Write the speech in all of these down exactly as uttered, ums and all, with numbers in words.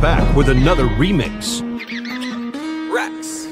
back with another remix. Raxx.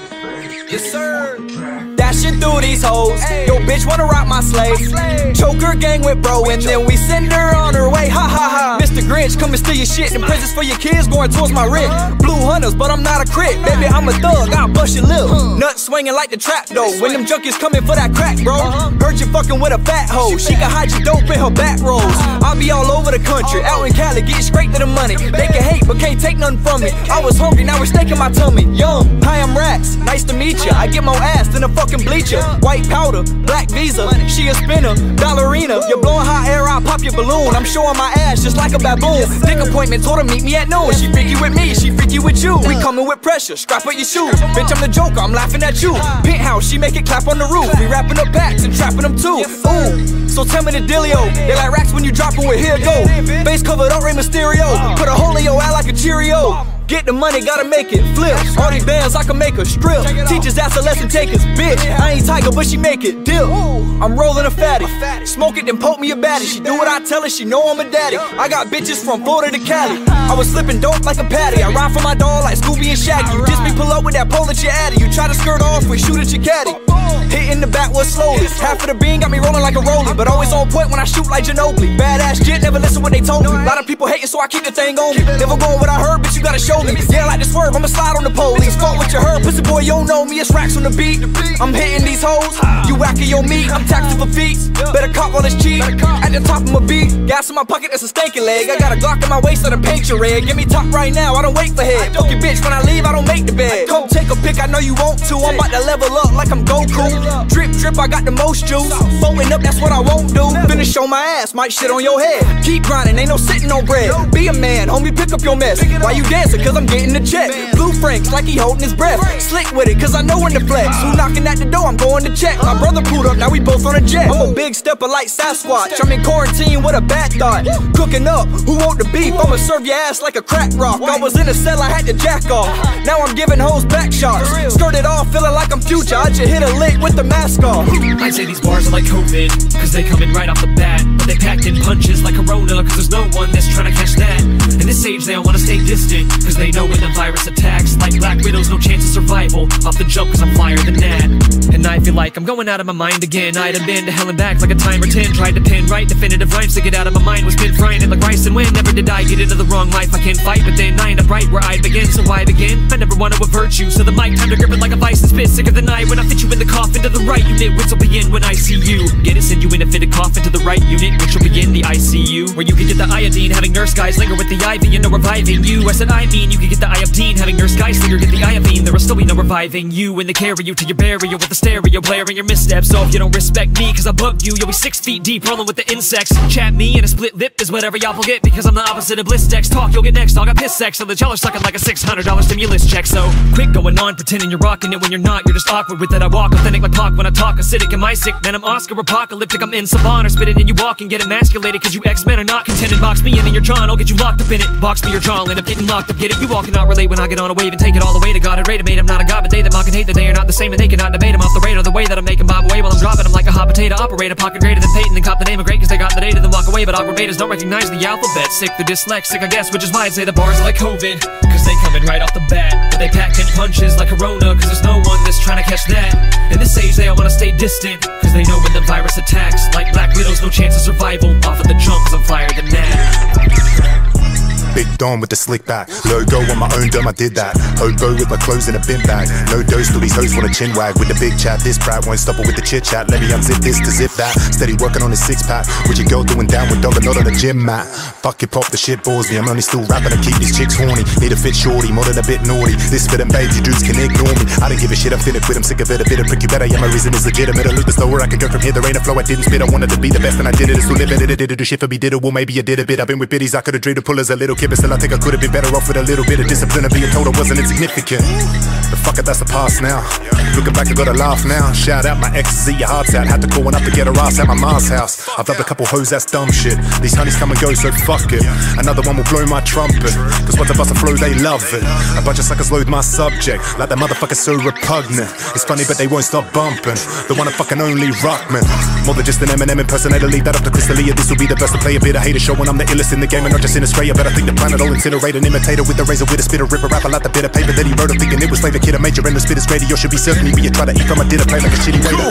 Yes, sir. Dashing through these hoes. Yo, bitch wanna rock my slave. Choker gang with bro, and then we send her on her way. Ha ha ha. Mister Grinch, come and steal your shit. And presents for your kids going towards my rent. Blue hunters, but I'm not a crit. Baby, I'm a thug, I'll bust your lip. Nut swinging like the trap though. When them junkies coming for that crack, bro. Heard you fucking with a fat hoe. She can hide your dope in her back rolls. I'll be all over the country, out in Cali, getting straight to the money. They can hate, but can't take nothing from me. I was hungry, now we're steaking my tummy. Yum, hi, I'm Raxx, nice to meet ya. I get more ass than a fucking bleacher. White powder, black visa, she a spinner, ballerina. You're blowing hot air, I'll pop your balloon. I'm showing my ass just like a baboon. Dick appointment, told her meet me at noon. She freaky with me, she freaky with you. We coming with pressure, strap up your shoes. Bitch, I'm the joker, I'm laughing at you. Penthouse, she make it clap on the roof. We wrapping up packs and trapping them too. Ooh, so tell me the dealio. They like Raxx when you dropping with here go. Face covered up, Rey Mysterio. Put a hole in your eye like a Cheerio. Get the money, gotta make it flip. All these bands, I can make a strip. Teachers ask a lesson takers, bitch. I ain't Tiger, but she make it dip. I'm rolling a fatty. Smoke it, then poke me a baddie. She do what I tell her, she know I'm a daddy. I got bitches from Florida to Cali. I was slipping dope like a patty. I ride for my dog like Scooby and Shaggy. You diss me, pull up with that pole at your addy. You try to skirt off, we shoot at your caddy. Hitting the backwards slowly. Half of the bean got me rolling like a rollie, but always on point when I shoot like Ginobili. Badass shit, never listen what they told me. A lot of people hating, so I keep the thing on me. Never going what I heard, but you gotta show me. Yeah, like the swerve, I'ma slide on the police. Fuck what you heard, pussy boy, you don't know me. It's Raxx on the beat. I'm hitting these hoes, you whacking your meat. I'm taxing for feet. Better cop all this cheap. At the top of my beat, gas in my pocket, that's a stanky leg. I got a Glock in my waist, let her paint your red. Give me top right now, I don't wait for head. Fuck your bitch, when I leave, I don't make the bed. Come take a pic, I know you want to. I'm about to level up like I'm Goku. Drip, drip, I got the most juice. Folding up, that's what I won't do. Finish on my ass, might shit on your head. Keep grinding, ain't no sitting on bread. Be a man, homie, pick up your mess. Why you dancing? Cause I'm getting the check. Blue Franks, like he holding his breath. Slick with it, cause I know when to flex. Who knocking at the door, I'm going to check. My brother pulled up, now we both on a jet. I'm a big stepper like Sasquatch. I'm in quarantine with a bad thought. Cooking up, who want the beef? I'ma serve your ass like a crack rock. I was in a cell, I had to jack off. Now I'm giving hoes back shots. Skirted off, feeling like I'm Future. I just hit a lick with the mask off. I'd say these bars are like COVID, cause they come in right off the bat. But they packed in punches like Corona, cause there's no one that's trying to catch that. In this age they all wanna stay distant, cause they know when the virus attacks. Like Black Widows, no chance of survival. Off the jump cause I'm flyer than that. And I feel like I'm going out of my mind again. I'd have been to hell and back like a timer ten. Tried to pin right definitive rhymes to get out of my mind. Was been frying it like rice and wind. Never did I get into the wrong life. I can't fight, but then I end up right where I begin. So I begin, I never want to avert you. So the mic time to grip it like a vice and spit. Sicker than I when I fit you in the coffin to the right unit, which will begin when I see you. Get it, send you in a fitted coffin to the right unit, which will begin the I C U. Where you can get the iodine, having nurse guys linger with the I V, and no reviving you. I said I mean, you can get the iodine, having nurse guys linger, get the iodine. There will still be no reviving you, when they carry you to your burial with the stereo blaring your missteps. So if you don't respect me, cause I bugged you, you'll be six feet deep rolling with the insects. Chat me and a split lip is whatever y'all will get, because I'm the opposite of bliss text. Talk, you'll get next, dog, I piss sex, so the y'all are sucking like a six hundred dollar stimulus check. So quit going on, pretending you're rocking it when you're not. You're just awkward with it, I walk authentic like Pac when I talk. Acidic, am I sick? Man, I'm Oscar apocalyptic, I'm in Savannah, spitting and you walk and get emasculated, cause you X-Men are not contented. Box me in and you're John, I'll get you locked up in it. Box me, you're John, end up getting locked up, get it? You all cannot relate when I get on a wave and take it all the way to God and rate made. I'm not a god, but they that mock and hate that they are not the same, and they cannot debate. I'm off the radar, the way that I'm making bob away while I'm dropping. I'm like a hot potato operator, pocket greater than Peyton, then cop the name of great cause they got the data, then walk away. But awkward betas don't recognize the alphabet. Sick, the dyslexic, I guess, which is why I'd say the bars are like COVID, cause they come in right off the bat. But they packed in punches like Corona, cause there's no one that's trying to catch that. In this age they all wanna stay distant, cause they know when the virus attacks. Like Black Widows, no chance of survival. Off of the jump cause I'm flyer than that. Big Don with the slick back, logo on my own dome, I did that. Hobo with my clothes in a bin bag. No dose till these hoes wanna chin wag. With the big chat, this brat won't stop her with the chit chat. Let me unzip this to zip that. Steady working on his six pack. With your girl doing downward dog and not on the gym mat. Fuck hip hop, the shit bores me. I'm only still rapping to keep these chicks horny. Need a fit shorty, more than a bit naughty. This fit and babes, you dudes can ignore me. I don't give a shit, I'm finna quit, I'm sick of it, a bit of prick. You better, yeah, my reason is legitimate. I look the slower I can go from here. There ain't a flow I didn't spit. I wanted to be the best and I did it. It's still living it. I did it, do shit for me, did it. Well, maybe I did a bit. I've been with biddies, I could've dreamed to pull as a little kid, but still I think I could've been better off with a little bit of discipline and being told I wasn't insignificant. But fuck it, that's the past now. Looking back, I gotta laugh now. Shout out my exes, eat your hearts out. Had to call one up to get her ass at my ma's house. I've loved a couple hoes, that's dumb shit. These honeys come and go, so fuck it. Another one will blow my trumpet, cause once I bust a flow, they love it. A bunch of suckers load my subject, like that motherfucker's so repugnant. It's funny, but they won't stop bumping. The one and fucking only Ruckman. More than just an Eminem impersonator, leave that up to Crystalia. This will be the best to play a bit of hater show when I'm the illest in the game and not just in Australia. But I think the the planet, all incinerate an imitator with a razor with a spitter, rip a rapper like the bit of paper that he wrote up, thinking it was flavor. Kid, a major and the spit is greater. You should be certain he be a try to eat from a dinner plate like a shitty waiter.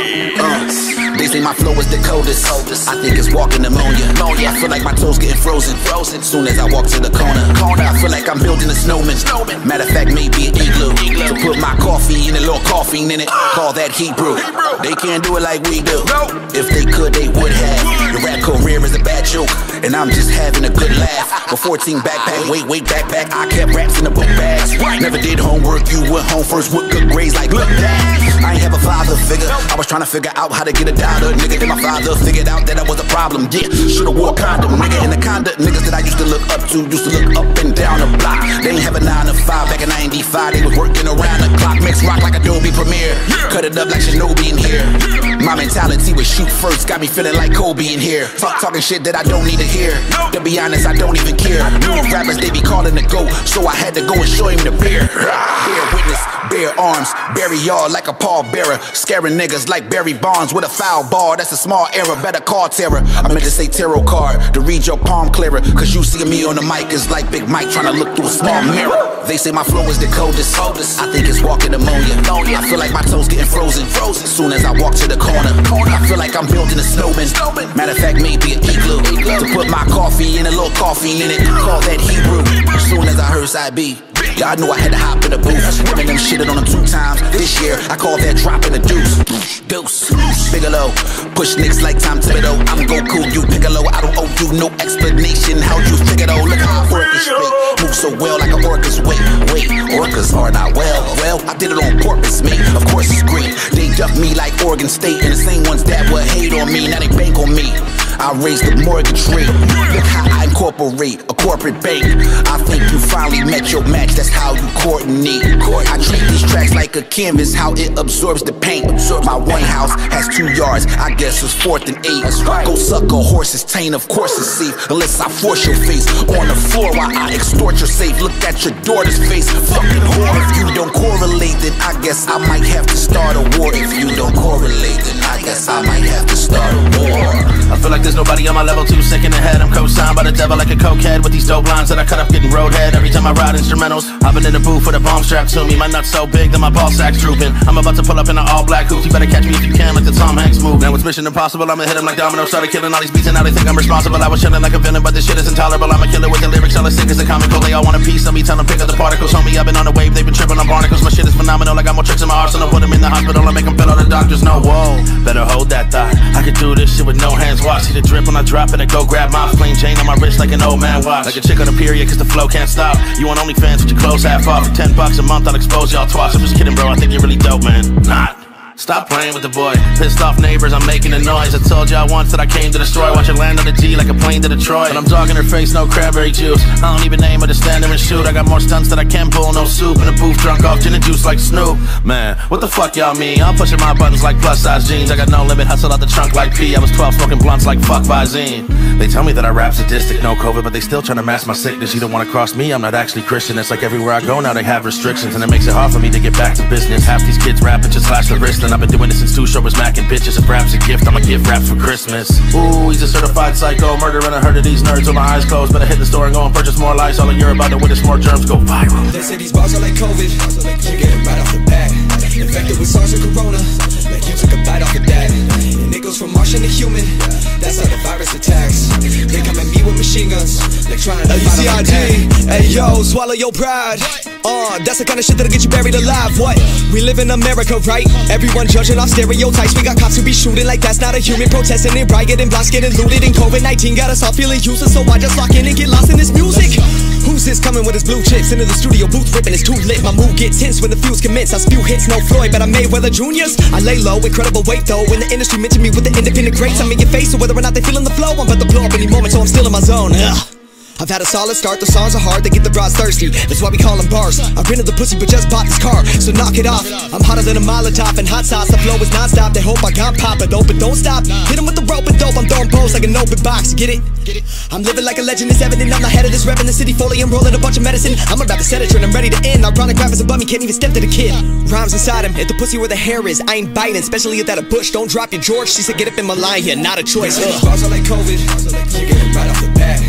Uh, they say my flow is the coldest. I think it's walking pneumonia. I feel like my toes getting frozen. Frozen. Soon as I walk to the corner. I feel like I'm building a snowman. Matter of fact, maybe an igloo. To put my coffee in a little caffeine in it. Call that Hebrew. They can't do it like we do. If they could, they would have. Your rap career is a bad joke, and I'm just having a good laugh. With fourteen backpack, wait, wait, backpack. I kept raps in the book bags. Never did homework. You went home first with good grades. Like look that. I ain't have a father figure. I was trying to figure out how to get a dollar. Nigga, then my father figured out that I was a problem. Yeah, should've wore a condom. Nigga, and the conduct niggas that I used to look up to used to look up and down the block. They ain't have a nine to five back in ninety-five. They was working around the clock. Mix rock like Adobe Premiere. Cut it up like Shinobi in here. My mentality was shoot first. Got me feeling like Kobe in here. Talk talking shit that I don't need to hear. To be honest, I don't even care. New rappers, they be calling to go, so I had to go and show him the beer. Bear witness, bare arms, bury y'all like a pallbearer. Scaring niggas like Barry Bonds with a foul ball. That's a small error, better call terror. I meant to say tarot card to read your palm clearer. Cause you seeing me on the mic is like Big Mike trying to look through a small mirror. They say my flow is the coldest. I think it's walking ammonia. I feel like my toes getting frozen. Frozen. Soon as I walk to the corner. I feel like I'm building a snowman. Matter of fact, maybe an igloo. To put my coffee in a little coffee in it. Call that Hebrew. Soon as I heard side B, y'all knew I had to hop in the booth. Eminem shitted on them two times. This year, I call that dropping the deuce. Deuce. Bigelow. Push nicks like Tom Thibodeau. I'm Goku, you Piccolo. I don't owe you no explanation. How you figure though? Look how I orchestrate. Move so well like an orcas. Wait, wait. Orcas are not well. Well, I did it on purpose, mate. Of course it's great. They duck me like Oregon State. And the same ones that would hate on me, now they bank on me. I raised the mortgage rate. Look how I incorporate a corporate bank. I think you finally met your match. That's how you coordinate. I treat these tracks like a canvas, how it absorbs the paint. My White House has two yards. I guess it's fourth and eight. Go suck a horse's taint. Of course it's safe, unless I force your face on the floor while I extort your safe. Look at your daughter's face. Fucking whore. If you don't correlate, then I guess I might have to start a war. If you don't correlate, then I guess I might have to start a war. I feel like there's nobody on my level, too sick in the head. I'm co-signed by the devil like a cokehead with these dope lines that I cut up getting roadhead. Every time I ride instrumentals, I've been in the booth with a bomb strapped to me. My nuts so big that my ball sack's drooping. I'm about to pull up in an all-black hoop. You better catch me if you can, like the Tom Hanks move. Now it's mission impossible, I'ma hit him like domino. Started killing all these beats and now they think I'm responsible. I was chilling like a villain, but this shit is intolerable. I'm a killer with the lyrics, all I sing is a comical. They all want a piece of me, tell them pick up the particles. Homie, I've been on the wave, they've been tripping on barnacles. My shit is phenomenal, I got more tricks in my arsenal. Put them in the hospital, I make them fill all the doctors. No, whoa, better hold that thought. I could do this shit with no hands. Watch, see the drip when I drop it, I go grab my flame chain on my wrist like an old man watch. Like a chick on a period, cause the flow can't stop. You on OnlyFans with your clothes half off. For ten bucks a month, I'll expose y'all twats. I'm just kidding, bro, I think you're really dope, man. Not. Stop playing with the boy. Pissed off neighbors, I'm making a noise. I told y'all once that I came to destroy. Watch her land on the G like a plane to Detroit. And I'm dogging her face, no cranberry juice. I don't even name her to stand there and shoot. I got more stunts that I can pull, no soup. In the booth, drunk off gin and juice like Snoop. Man, what the fuck y'all mean? I'm pushing my buttons like plus size jeans. I got no limit, hustle out the trunk like P. I was twelve smoking blunts like fuck Visine. They tell me that I rap sadistic, no COVID, but they still trying to mask my sickness. You don't wanna cross me, I'm not actually Christian. It's like everywhere I go now they have restrictions, and it makes it hard for me to get back to business. Half these kids rapping just slash the wrist, and I've been doing this since two show was macking bitches. If rap's a gift, I'ma give rap for Christmas. Ooh, he's a certified psycho, murdering a herd of these nerds with my eyes closed. Better hit the store and go and purchase more lights. All in Europe about to witness more germs go viral. They say these bars are like COVID, you get it right off the bat. Infected with SARS and Corona, like you took a bite off of that. And it goes from Martian to human, that's how the virus attacks. They come at me with machine guns, they trying to fight off the Hey yo, swallow your pride. Uh, that's the kind of shit that'll get you buried alive. What? We live in America, right? Everyone judging off stereotypes. We got cops who be shooting like that's not a human. Protesting and rioting, blocks getting looted. And COVID nineteen got us all feeling useless. So I just lock in and get lost in this music. Who's this coming with his blue chips? Into the studio booth ripping, it's too lit. My mood gets tense when the fuse commence. I spew hits, no Floyd, but I Mayweather Juniors. I lay low, incredible weight though. When the industry mention me with the independent greats, I'm in your face, so whether or not they feeling the flow, I'm about to blow up any moment, so I'm still in my zone. Ugh. I've had a solid start, the songs are hard, they get the broads thirsty. That's why we call them bars. I rented the pussy but just bought this car, so knock it off. I'm hotter than a Molotov and hot sauce, the flow is non-stop. They hope I got pop it, open, don't stop. Hit them with the rope and dope, I'm throwing posts like an open box, get it? I'm living like a legend, it's evident, I'm the head of this rep in the city. Foley, I'm rolling a bunch of medicine, I'm about to set a trend, I'm ready to end. Ironic rappers above me can't even step to the kid. Rhymes inside him, hit the pussy where the hair is. I ain't biting, especially if that a bush. Don't drop your George, she said get up in my line here, not a choice. These bars are like COVID, you get it right off the bat.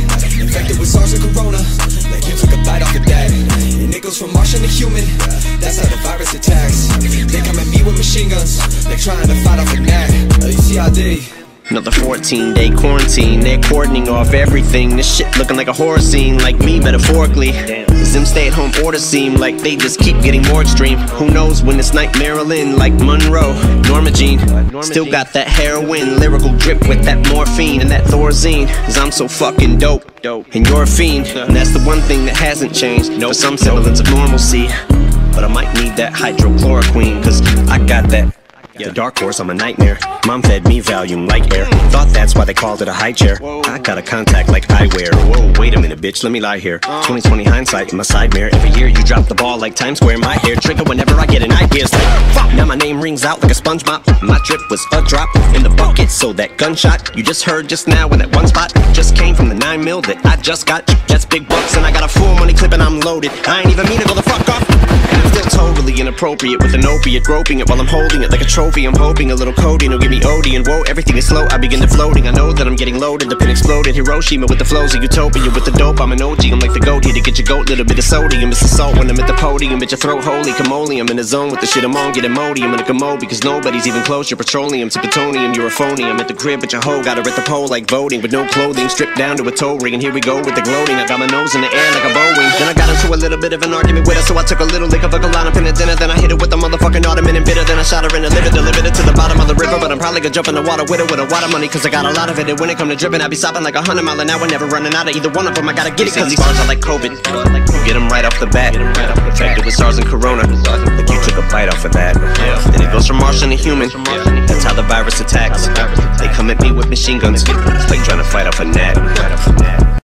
Infected with SARS and Corona, like you took a bite off of that. And it goes from Martian to human, that's how the virus attacks. They come at me with machine guns, like trying to fight off a gnat. Uh, you see how they Another fourteen day quarantine, they're cordoning off everything. This shit looking like a horror scene, like me metaphorically. Does them stay at home orders seem like they just keep getting more extreme? Who knows when it's night Maryland, like Monroe, Norma Jean. Still got that heroin, lyrical drip with that morphine and that Thorazine. Cause I'm so fucking dope, and you're a fiend. And that's the one thing that hasn't changed, for some semblance of normalcy. But I might need that hydrochloroquine, cause I got that. The dark horse, I'm a nightmare. Mom fed me Valium like air. Thought that's why they called it a high chair. I got a contact like eyewear. Whoa, wait a minute, bitch, let me lie here. twenty twenty hindsight in my side mirror. Every year you drop the ball like Times Square. My hair trigger whenever I get an idea. It's like, fuck, now my name rings out like a sponge mop. My drip was a drop in the bucket, so that gunshot you just heard just now in that one spot just came from the nine mil that I just got. That's big bucks and I got a full money clip and I'm loaded. I ain't even mean to go the fuck off. And I'm still totally inappropriate with an opiate, groping it while I'm holding it like a trophy. I'm hoping a little codeine will give me O D, and whoa, everything is slow. I begin to floating. I know that I'm getting loaded. The pin exploded. Hiroshima with the flows of utopia. With the dope, I'm an O G. I'm like the goat here to get your goat. Little bit of sodium. It's the salt when I'm at the podium. Bitch, your throat holy camole. I'm in the zone with the shit I'm on. Get Imodium in a commode because nobody's even close. You're petroleum to plutonium. You're a phony. I'm at the crib, but your hoe got her at the pole like voting with no clothing. Stripped down to a toe ring, and here we go with the gloating. I got my nose in the air like a Boeing. Then I got into a little bit of an argument with her, so I took a little lick of a line up in the dinner. Then I hit it with the motherfucking ottoman and bitter. Then I shot her in the liver, delivered it to the bottom of the river. But I'm probably gonna jump in the water with it with a water money, cause I got a lot of it. And when it come to dripping, I be stopping like a hundred mile an hour, never running out of either one of them. I gotta get it, cause these bars are like COVID. Get them right off the bat. Infected with SARS and Corona, like you took a bite off of that. Then it goes from Martian to human, that's how the virus attacks. They come at me with machine guns, like trying to fight off a gnat.